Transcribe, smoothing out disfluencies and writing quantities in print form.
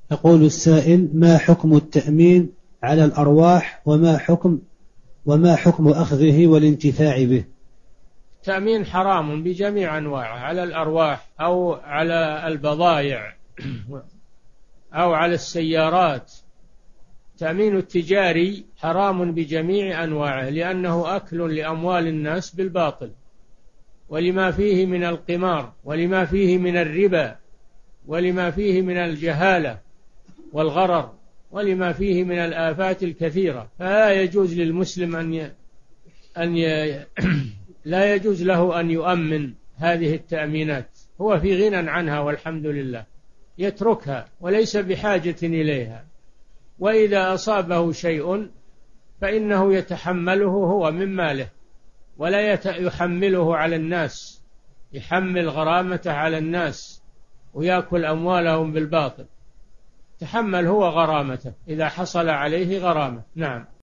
يقول السائل: ما حكم التأمين على الأرواح وما حكم أخذه والانتفاع به؟ التأمين حرام بجميع أنواعه، على الأرواح أو على البضائع أو على السيارات. التأمين التجاري حرام بجميع أنواعه، لأنه أكل لأموال الناس بالباطل، ولما فيه من القمار، ولما فيه من الربا، ولما فيه من الجهالة والغرر، ولما فيه من الآفات الكثيرة. فلا يجوز للمسلم لا يجوز له أن يؤمن هذه التأمينات، هو في غنى عنها والحمد لله، يتركها وليس بحاجة إليها. وإذا أصابه شيء فإنه يتحمله هو من ماله، ولا يحمله على الناس، يحمل غرامته على الناس ويأكل أموالهم بالباطل. تحمل هو غرامته إذا حصل عليه غرامة. نعم.